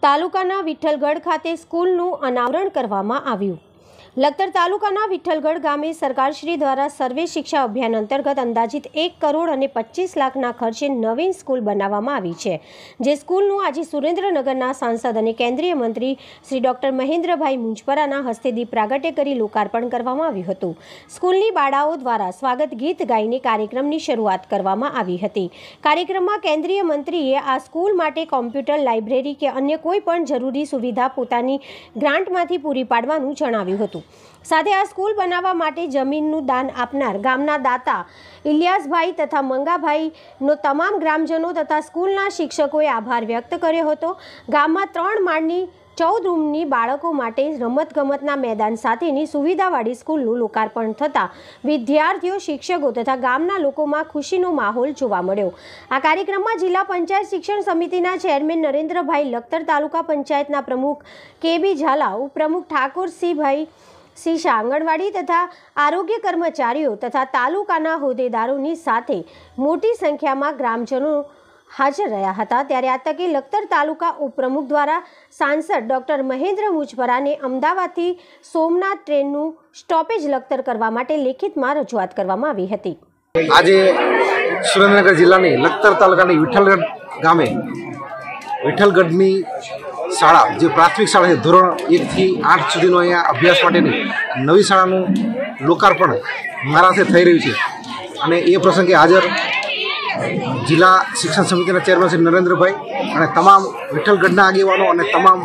તાલુકાના વિઠ્ઠલગઢ ખાતે સ્કૂલનું અનાવરણ કરવામાં આવ્યું। લખતર તાલુકાના વિઠ્ઠલગઢ ગામે સરકારશ્રી દ્વારા સર્વે શિક્ષા અભિયાન અંતર્ગત અંદાજિત 1 કરોડ અને 25 લાખના ખર્ચે નવીન સ્કૂલ બનાવવામાં આવી છે, જે સ્કૂલનું આજે સુરેન્દ્રનગરના સાંસદ અને કેન્દ્રીય મંત્રી શ્રી ડોક્ટર મહેન્દ્રભાઈ મુંજપરાના હસ્તે દીપ પ્રાગટ્ય કરી લોકાર્પણ કરવામાં આવ્યું હતું। સ્કૂલની બાળાઓ દ્વારા સ્વાગત ગીત ગાઈને કાર્યક્રમની શરૂઆત કરવામાં આવી હતી। કાર્યક્રમમાં કેન્દ્રીય મંત્રીએ આ સ્કૂલ માટે કોમ્પ્યુટર, લાઇબ્રેરી કે અન્ય કોઈ પણ જરૂરી સુવિધા પોતાની ગ્રાન્ટમાંથી પૂરી પાડવાનું જણાવ્યું હતું। સાથે આ સ્કૂલ બનાવવા માટે જમીનનું દાન આપનાર ગામના દાતા ઇલિયાસભાઈ તથા મંગાભાઈનો તમામ ગ્રામજનો તથા સ્કૂલના શિક્ષકોએ આભાર વ્યક્ત કર્યો હતો। ગામમાં 3 માળની 14 રૂમની બાળકો માટે રમતગમતના મેદાન સાથેની સુવિધાવાળી સ્કૂલનું લોકાર્પણ થતાં વિદ્યાર્થીઓ, શિક્ષકો તથા ગામના લોકોમાં ખુશીનો માહોલ જોવા મળ્યો। આ કાર્યક્રમમાં જિલ્લા પંચાયત શિક્ષણ સમિતિના ચેરમેન નરેન્દ્રભાઈ, લખતર તાલુકા પંચાયતના પ્રમુખ કે.બી. ઝાલા, ઉપપ્રમુખ ઠાકોરસિંહભાઈ સીસા, આંગણવાડી તથા આરોગ્ય કર્મચારીઓ તથા તાલુકાના હોદ્દેદારોની સાથે મોટી સંખ્યામાં ગ્રામજનો હાજર રહ્યા હતા। ત્યારે આ તકે લખતર તાલુકા ઉપપ્રમુખ દ્વારા સાંસદ ડોક્ટર મહેન્દ્ર મુંજપરાને અમદાવાદથી સોમનાથ ટ્રેનનું સ્ટોપેજ લખતર કરવા માટે લેખિતમાં રજૂઆત કરવામાં આવી હતી। આજે સુરેન્દ્રનગર જિલ્લાની લખતર તાલુકાની વિઠ્ઠલગઢ ગામે વિઠ્ઠલગઢની શાળા જે પ્રાથમિક શાળા છે, ધોરણ 1 થી 8 સુધીનો અહીંયા અભ્યાસ માટેની નવી શાળાનું લોકાર્પણ મારા હાથે થઈ રહ્યું છે અને એ પ્રસંગે હાજર જિલ્લા શિક્ષણ સમિતિના ચેરમેન શ્રી નરેન્દ્રભાઈ અને તમામ વિઠ્ઠલગઢના આગેવાનો અને તમામ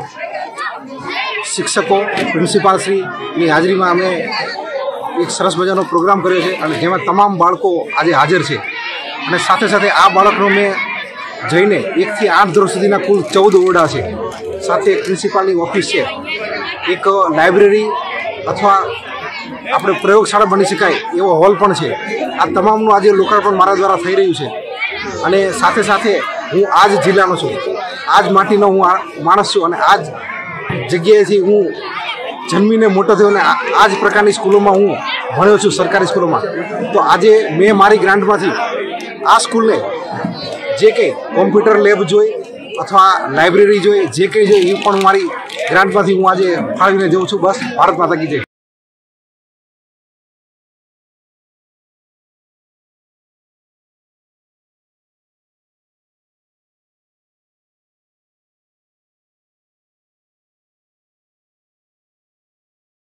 શિક્ષકો, પ્રિન્સિપાલશ્રીની હાજરીમાં અમે એક સરસ મજાનો પ્રોગ્રામ કર્યો છે અને જેમાં તમામ બાળકો આજે હાજર છે અને સાથે સાથે આ બાળકનો મેં જઈને 1 થી 8 ધોરણ સુધીના કુલ 14 ઓરડા છે, સાથે એક પ્રિન્સિપાલની ઓફિસ છે, એક લાઇબ્રેરી અથવા આપણે પ્રયોગશાળા બની શકાય એવો હોલ પણ છે। આ તમામનું આજે લોકાર્પણ મારા દ્વારા થઈ રહ્યું છે અને સાથે સાથે હું આ જ જિલ્લાનો છું, આ જ માટીનો હું માણસ છું અને આ જ જગ્યાએથી હું જન્મીને મોટો થયો અને આ જ પ્રકારની સ્કૂલોમાં હું ભણ્યો છું, સરકારી સ્કૂલોમાં। તો આજે મેં મારી ગ્રાન્ટમાંથી આ સ્કૂલને જે કંઈ કોમ્પ્યુટર લેબ જોઈ અથવા લાઇબ્રેરી જોઈ, જે કંઈ જોઈ એ પણ મારી ગ્રાન્ટમાંથી હું આજે ફાળવીને જઉં છું। બસ, ભારત માતા કી જય।